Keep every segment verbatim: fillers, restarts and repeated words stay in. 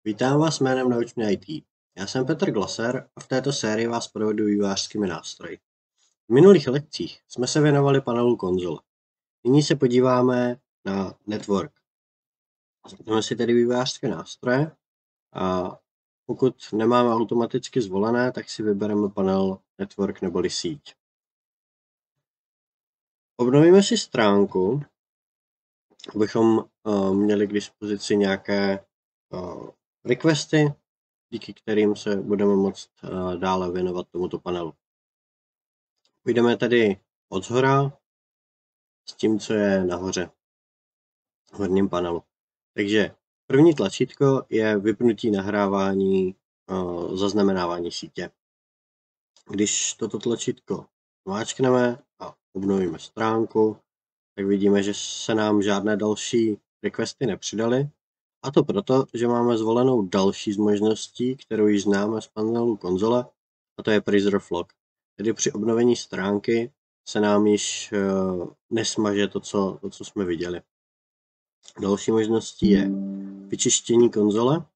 Vítám vás jménem Nauč mě í té. Já jsem Petr Glaser a v této sérii vás provedu vývojářskými nástroji. V minulých lekcích jsme se věnovali panelu konzole. Nyní se podíváme na network. Zapneme si tedy vývojářské nástroje a pokud nemáme automaticky zvolené, tak si vybereme panel network neboli síť. Obnovíme si stránku, abychom uh, měli k dispozici nějaké uh, requesty, díky kterým se budeme moct uh, dále věnovat tomuto panelu. Půjdeme tedy odzhora s tím, co je nahoře v horním panelu. Takže první tlačítko je vypnutí nahrávání uh, zaznamenávání sítě. Když toto tlačítko zmáčkneme a obnovíme stránku, tak vidíme, že se nám žádné další requesty nepřidaly. A to proto, že máme zvolenou další z možností, kterou již známe z panelu konzole, a to je preserve log. Tedy při obnovení stránky se nám již uh, nesmaže to co, to, co jsme viděli. Další možností je vyčištění konzole.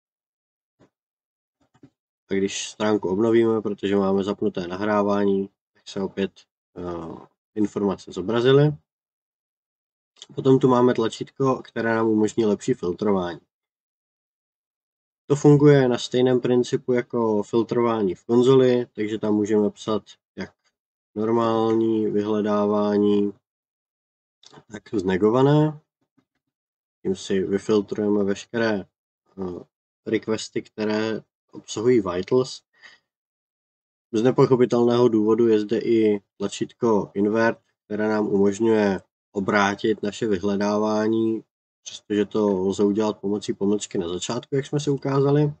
A když stránku obnovíme, protože máme zapnuté nahrávání, tak se opět uh, informace zobrazily. Potom tu máme tlačítko, které nám umožní lepší filtrování. To funguje na stejném principu jako filtrování v konzoli, takže tam můžeme psat jak normální vyhledávání, tak znegované. Tím si vyfiltrujeme veškeré uh, requesty, které obsahují vitals. Z nepochopitelného důvodu je zde i tlačítko invert, které nám umožňuje obrátit naše vyhledávání, přestože to lze udělat pomocí pomlčky na začátku, jak jsme si ukázali.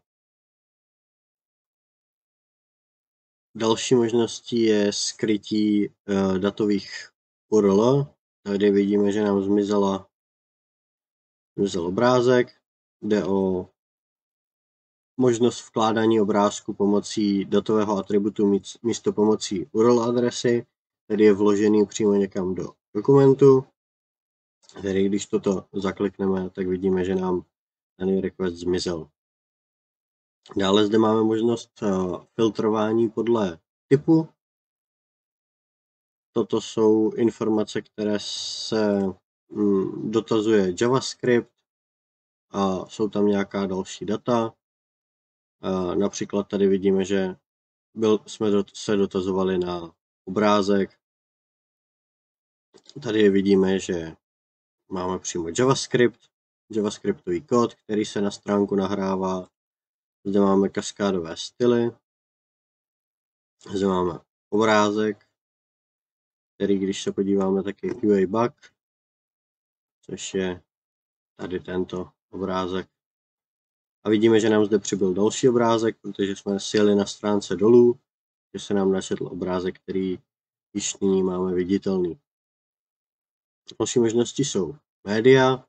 Další možností je skrytí uh, datových U R L. Tady vidíme, že nám zmizela, zmizel obrázek. Jde o možnost vkládání obrázku pomocí datového atributu místo pomocí U R L adresy, tedy je vložený přímo někam do dokumentu. Tedy když toto zaklikneme, tak vidíme, že nám daný request zmizel. Dále zde máme možnost uh, filtrování podle typu. Toto jsou informace, které se mm, dotazuje JavaScript a jsou tam nějaká další data. A například tady vidíme, že byl, jsme dot, se dotazovali na obrázek. Tady vidíme, že máme přímo JavaScript, JavaScriptový kód, který se na stránku nahrává. Zde máme kaskádové styly. Zde máme obrázek, který, když se podíváme, tak je U I bug, což je tady tento obrázek. A vidíme, že nám zde přibyl další obrázek, protože jsme sjeli na stránce dolů, že se nám načetl obrázek, který již nyní máme viditelný. Další možnosti jsou média,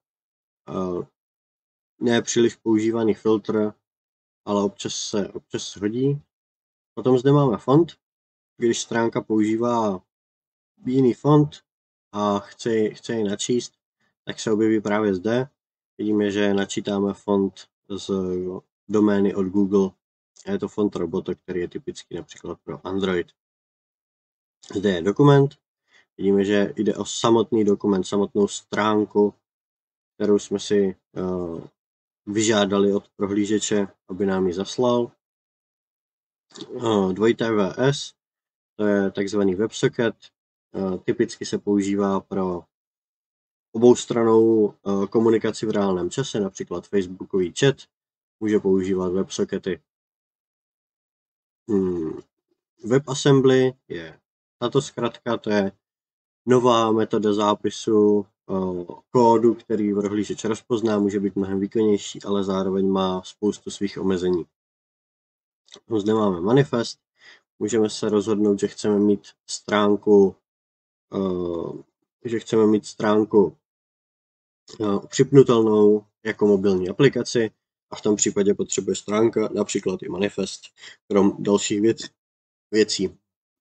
ne příliš používaný filtr, ale občas se občas hodí. Potom zde máme font. Když stránka používá jiný font a chce, chce ji načíst, tak se objeví právě zde. Vidíme, že načítáme font z domény od Google. A je to font Roboto, který je typický například pro Android. Zde je dokument. Vidíme, že jde o samotný dokument, samotnou stránku, kterou jsme si uh, vyžádali od prohlížeče, aby nám ji zaslal. Uh, dvojité V S, to je takzvaný WebSocket. Uh, typicky se používá pro oboustrannou uh, komunikaci v reálném čase, například Facebookový chat, může používat WebSockety. Hmm. WebAssembly je tato zkratka, to je nová metoda zápisu uh, kódu, který prohlížeč rozpozná, může být mnohem výkonnější, ale zároveň má spoustu svých omezení. Zde máme manifest, můžeme se rozhodnout, že chceme mít stránku, uh, že chceme mít stránku uh, připnutelnou jako mobilní aplikaci a v tom případě potřebuje stránka například i manifest, krom dalších věc, věcí.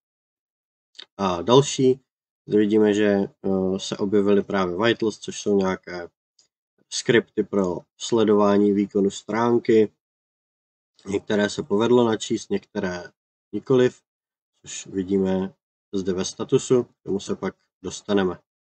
A další, zde vidíme, že uh, se objevily právě vitals, což jsou nějaké skripty pro sledování výkonu stránky. Některé se povedlo načíst, některé nikoliv, což vidíme zde ve statusu, k tomu se pak dostaneme.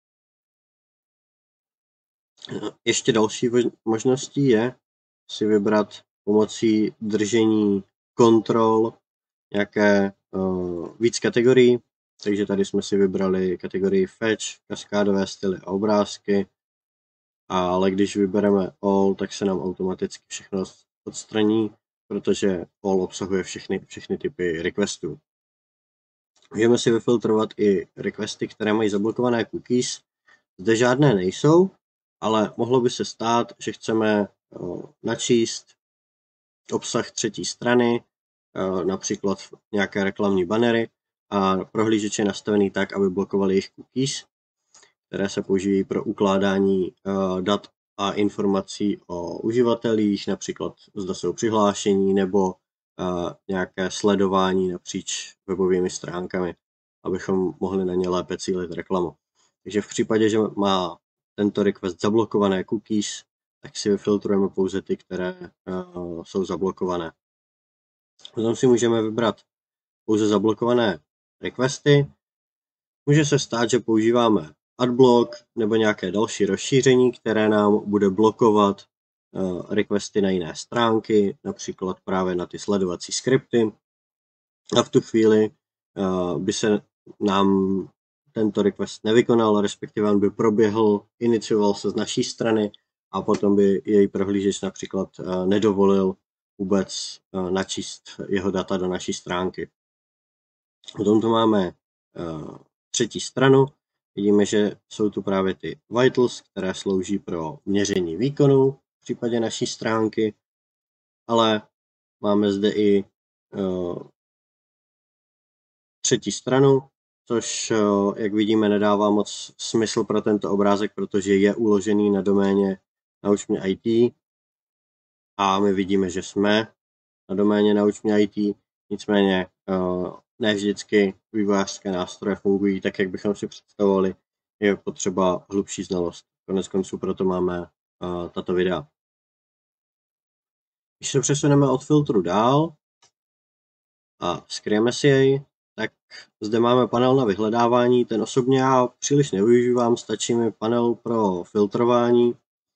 Ještě další možností je si vybrat pomocí držení kontrol nějaké uh, víc kategorií, takže tady jsme si vybrali kategorii Fetch, kaskádové styly a obrázky, ale když vybereme All, tak se nám automaticky všechno odstraní, protože All obsahuje všechny, všechny typy requestů. Můžeme si vyfiltrovat i requesty, které mají zablokované cookies. Zde žádné nejsou, ale mohlo by se stát, že chceme načíst obsah třetí strany, například nějaké reklamní bannery, a prohlížeč je nastavený tak, aby blokoval jejich cookies, které se použijí pro ukládání dat a informací o uživatelích, například zda jsou přihlášení nebo nějaké sledování napříč webovými stránkami, abychom mohli na ně lépe cílit reklamu. Takže v případě, že má tento request zablokované cookies, tak si vyfiltrujeme pouze ty, které uh, jsou zablokované. Potom si můžeme vybrat pouze zablokované requesty. Může se stát, že používáme adblock nebo nějaké další rozšíření, které nám bude blokovat uh, requesty na jiné stránky, například právě na ty sledovací skripty. A v tu chvíli uh, by se nám tento request nevykonal, respektive on by proběhl, inicioval se z naší strany a potom by její prohlížeč například uh, nedovolil vůbec uh, načíst jeho data do naší stránky. Potom tu máme uh, třetí stranu. Vidíme, že jsou tu právě ty vitals, které slouží pro měření výkonu v případě naší stránky, ale máme zde i uh, třetí stranu, což, jak vidíme, nedává moc smysl pro tento obrázek, protože je uložený na doméně Nauč mě í té a my vidíme, že jsme na doméně Nauč mě í té, nicméně ne vždycky vývojářské nástroje fungují tak, jak bychom si představovali, je potřeba hlubší znalost. Konec konců proto máme tato videa. Když se přesuneme od filtru dál a skryjeme si jej, tak zde máme panel na vyhledávání, ten osobně já příliš nevyužívám, stačí mi panel pro filtrování.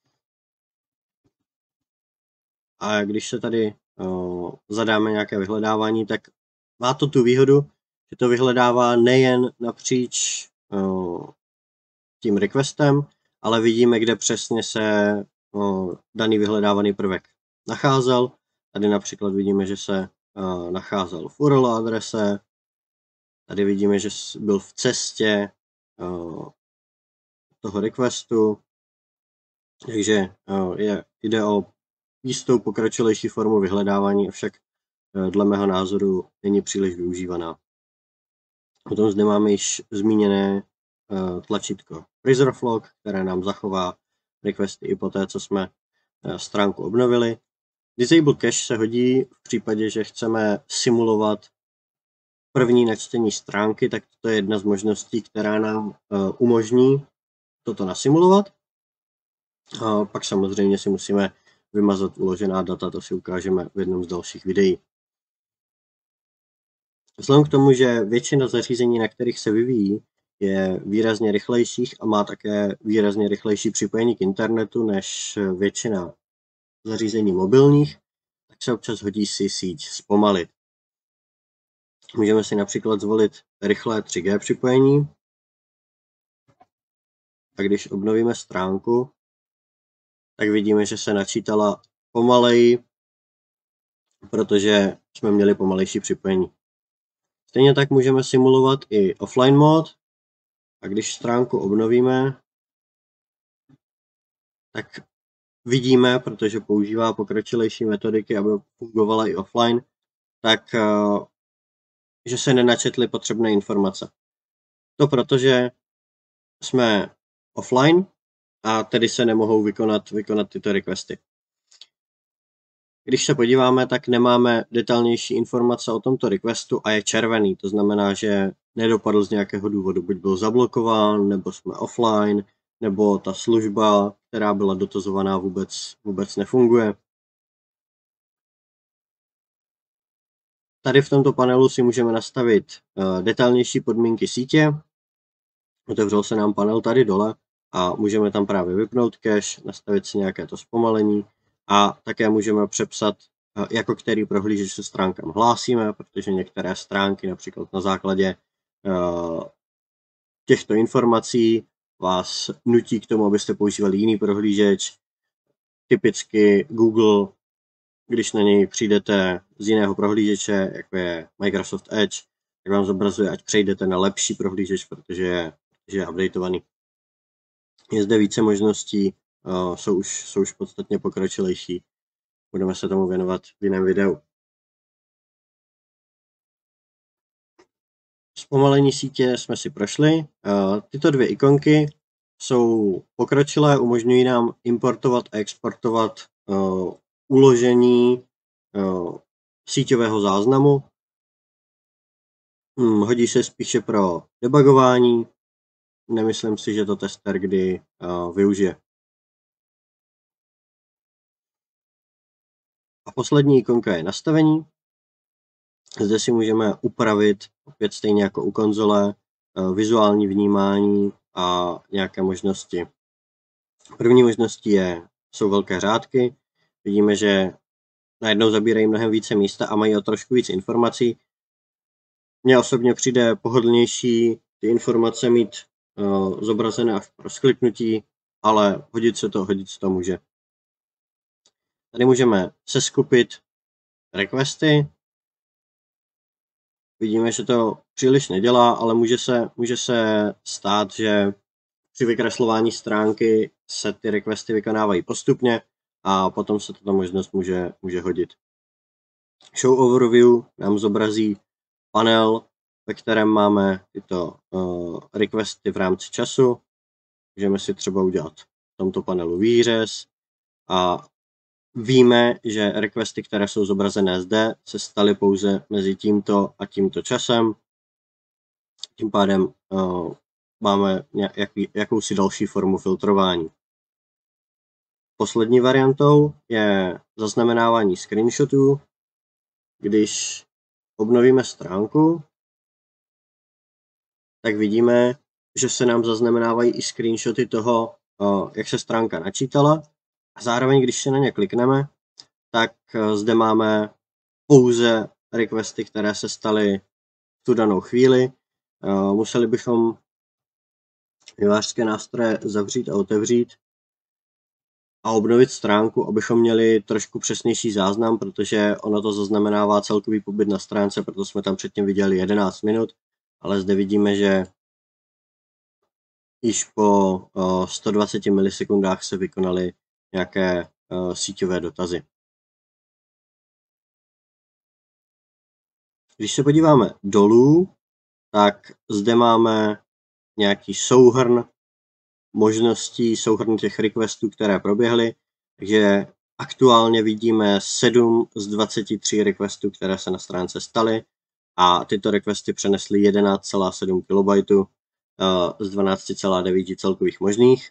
A když se tady uh, zadáme nějaké vyhledávání, tak má to tu výhodu, že to vyhledává nejen napříč uh, tím requestem, ale vidíme, kde přesně se uh, daný vyhledávaný prvek nacházel. Tady například vidíme, že se uh, nacházel v U R L adrese. Tady vidíme, že byl v cestě uh, toho requestu, takže uh, je, jde o jistou pokročilejší formu vyhledávání, avšak uh, dle mého názoru není příliš využívaná. Potom zde máme již zmíněné uh, tlačítko Preserve Log, které nám zachová requesty i poté, co jsme uh, stránku obnovili. Disable Cache se hodí v případě, že chceme simulovat první načtení stránky, tak to je jedna z možností, která nám uh, umožní toto nasimulovat. A pak samozřejmě si musíme vymazat uložená data, to si ukážeme v jednom z dalších videí. Vzhledem k tomu, že většina zařízení, na kterých se vyvíjí, je výrazně rychlejších a má také výrazně rychlejší připojení k internetu než většina zařízení mobilních, tak se občas hodí si síť zpomalit. Můžeme si například zvolit rychlé tři G připojení. A když obnovíme stránku, tak vidíme, že se načítala pomaleji, protože jsme měli pomalejší připojení. Stejně tak můžeme simulovat i offline mod. A když stránku obnovíme, tak vidíme, protože používá pokročilejší metodiky, aby fungovala i offline, tak že se nenačetly potřebné informace. To protože jsme offline a tedy se nemohou vykonat, vykonat tyto requesty. Když se podíváme, tak nemáme detailnější informace o tomto requestu a je červený. To znamená, že nedopadl z nějakého důvodu. Buď byl zablokován, nebo jsme offline, nebo ta služba, která byla dotazovaná, vůbec, vůbec nefunguje. Tady v tomto panelu si můžeme nastavit uh, detailnější podmínky sítě. Otevřel se nám panel tady dole a můžeme tam právě vypnout cache, nastavit si nějaké to zpomalení a také můžeme přepsat, uh, jako který prohlížeč se stránkám hlásíme, protože některé stránky například na základě uh, těchto informací vás nutí k tomu, abyste používali jiný prohlížeč. Typicky Google, když na něj přijdete z jiného prohlížeče, jako je Microsoft Edge, tak vám zobrazuje, ať přejdete na lepší prohlížeč, protože je, protože je updateovaný. Je zde více možností, uh, jsou, už, jsou už podstatně pokročilejší. Budeme se tomu věnovat v jiném videu. Zpomalení sítě jsme si prošli. Uh, tyto dvě ikonky jsou pokročilé, umožňují nám importovat a exportovat uh, uložení uh, síťového záznamu. Hmm, hodí se spíše pro debugování. Nemyslím si, že to tester kdy uh, využije. A poslední ikonka je nastavení. Zde si můžeme upravit, opět stejně jako u konzole, uh, vizuální vnímání a nějaké možnosti. První možností je, jsou velké řádky. Vidíme, že najednou zabírají mnohem více místa a mají o trošku víc informací. Mně osobně přijde pohodlnější ty informace mít uh, zobrazené až pro skliknutí, ale hodit se to, hodit se to může. Tady můžeme seskupit requesty. Vidíme, že to příliš nedělá, ale může se, může se stát, že při vykreslování stránky se ty requesty vykonávají postupně a potom se tato možnost může, může hodit. Show Overview nám zobrazí panel, ve kterém máme tyto uh, requesty v rámci času. Můžeme si třeba udělat v tomto panelu výřez a víme, že requesty, které jsou zobrazené zde, se staly pouze mezi tímto a tímto časem. Tím pádem uh, máme nějaký, jakousi další formu filtrování. Poslední variantou je zaznamenávání screenshotů. Když obnovíme stránku, tak vidíme, že se nám zaznamenávají i screenshoty toho, jak se stránka načítala. A zároveň, když se na ně klikneme, tak zde máme pouze requesty, které se staly v tu danou chvíli. Museli bychom vývojářské nástroje zavřít a otevřít a obnovit stránku, abychom měli trošku přesnější záznam, protože ono to zaznamenává celkový pobyt na stránce, proto jsme tam předtím viděli jedenáct minut, ale zde vidíme, že již po sto dvaceti milisekundách se vykonaly nějaké síťové dotazy. Když se podíváme dolů, tak zde máme nějaký souhrn možností, souhrn těch requestů, které proběhly. Takže aktuálně vidíme sedm z dvaceti tří requestů, které se na stránce staly a tyto requesty přenesly jedenáct celá sedm kilobajtů z dvanáct celá devět celkových možných.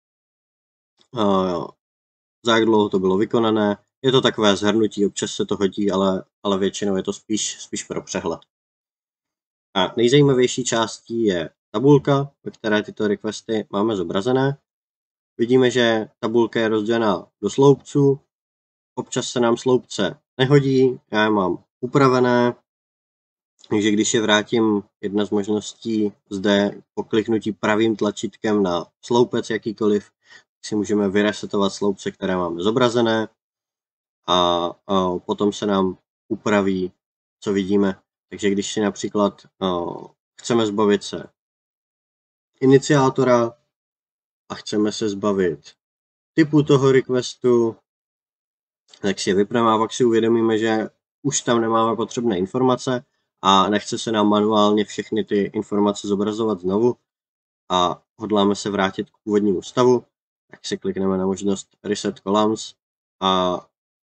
Za jak dlouho to bylo vykonané. Je to takové shrnutí, občas se to hodí, ale, ale většinou je to spíš, spíš pro přehled. A nejzajímavější částí je tabulka, ve které tyto requesty máme zobrazené. Vidíme, že tabulka je rozdělená do sloupců. Občas se nám sloupce nehodí, já je mám upravené. Takže když je vrátím, jedna z možností zde po kliknutí pravým tlačítkem na sloupec jakýkoliv, si můžeme vyresetovat sloupce, které máme zobrazené a, a potom se nám upraví, co vidíme. Takže když si například uh, chceme zbavit se iniciátora a chceme se zbavit typu toho requestu, tak si je vypneme a pak si uvědomíme, že už tam nemáme potřebné informace a nechce se nám manuálně všechny ty informace zobrazovat znovu a hodláme se vrátit k původnímu stavu, tak si klikneme na možnost Reset Columns a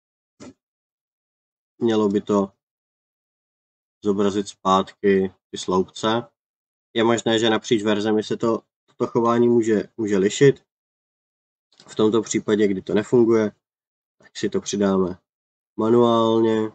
mělo by to zobrazit zpátky ty sloupce. Je možné, že napříč verzemi se to, to chování může, může lišit. V tomto případě, kdy to nefunguje, tak si to přidáme manuálně.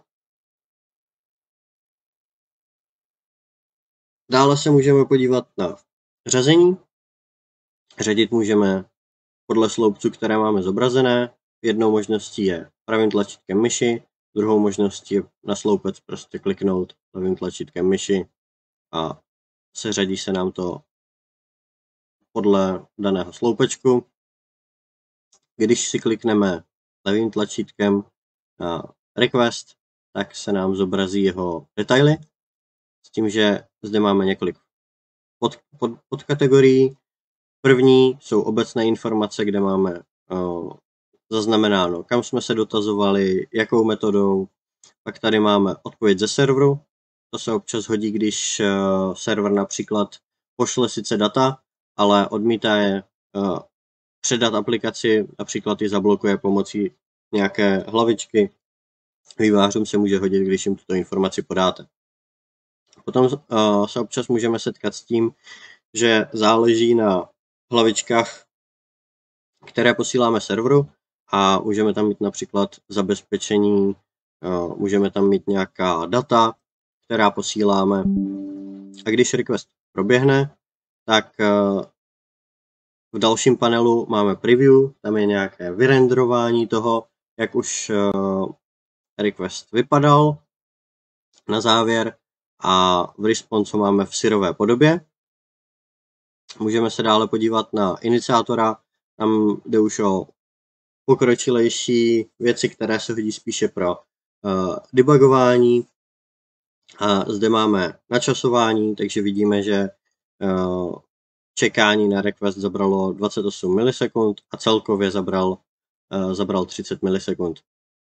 Dále se můžeme podívat na řazení. Řadit můžeme podle sloupců, které máme zobrazené. Jednou možností je pravým tlačítkem myši, druhou možností je na sloupec prostě kliknout levým tlačítkem myši a seřadí se nám to podle daného sloupečku. Když si klikneme levým tlačítkem na request, tak se nám zobrazí jeho detaily, s tím, že zde máme několik pod, pod, podkategorií. První jsou obecné informace, kde máme uh, zaznamenáno, kam jsme se dotazovali, jakou metodou. Pak tady máme odpověď ze serveru. To se občas hodí, když uh, server například pošle sice data, ale odmítá je uh, předat aplikaci, například ji zablokuje pomocí nějaké hlavičky. Vývojářům se může hodit, když jim tuto informaci podáte. Potom uh, se občas můžeme setkat s tím, že záleží na hlavičkách, které posíláme serveru a můžeme tam mít například zabezpečení, uh, můžeme tam mít nějaká data, která posíláme. A když request proběhne, tak uh, v dalším panelu máme preview, tam je nějaké vyrenderování toho, jak už uh, request vypadal na závěr a v response máme v syrové podobě. Můžeme se dále podívat na iniciátora, tam jde už o pokročilejší věci, které se hodí spíše pro uh, debugování. A zde máme načasování, takže vidíme, že uh, čekání na request zabralo dvacet osm milisekund a celkově zabral, uh, zabral třicet milisekund.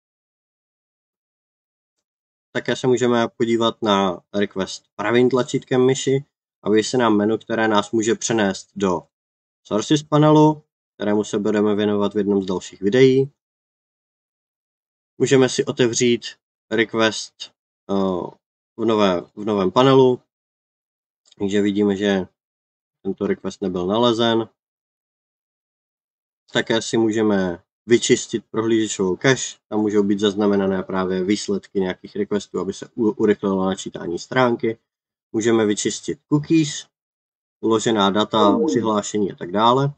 Také se můžeme podívat na request pravým tlačítkem myši, aby se nám menu, které nás může přenést do Sources panelu, kterému se budeme věnovat v jednom z dalších videí. Můžeme si otevřít request uh, v, nové, v novém panelu, takže vidíme, že tento request nebyl nalezen. Také si můžeme vyčistit prohlížečovou cache, tam můžou být zaznamenané právě výsledky nějakých requestů, aby se urychlilo načítání stránky. Můžeme vyčistit cookies, uložená data, přihlášení a tak dále.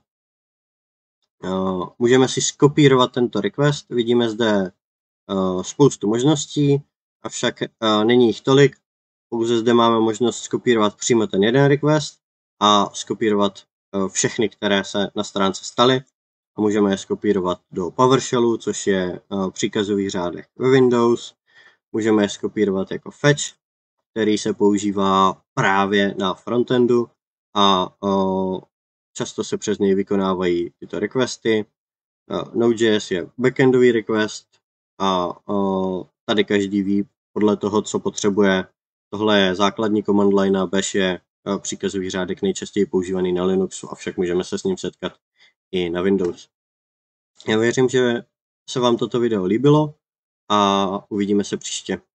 Můžeme si skopírovat tento request, vidíme zde spoustu možností, avšak není jich tolik, pouze zde máme možnost skopírovat přímo ten jeden request a skopírovat všechny, které se na stránce staly. A můžeme je skopírovat do PowerShellu, což je příkazový řádek ve Windows. Můžeme je skopírovat jako fetch, který se používá právě na frontendu a často se přes něj vykonávají tyto requesty. Node.js je backendový request a tady každý ví podle toho, co potřebuje. Tohle je základní command line a bash je příkazový řádek nejčastěji používaný na Linuxu, avšak můžeme se s ním setkat i na Windows. Já věřím, že se vám toto video líbilo a uvidíme se příště.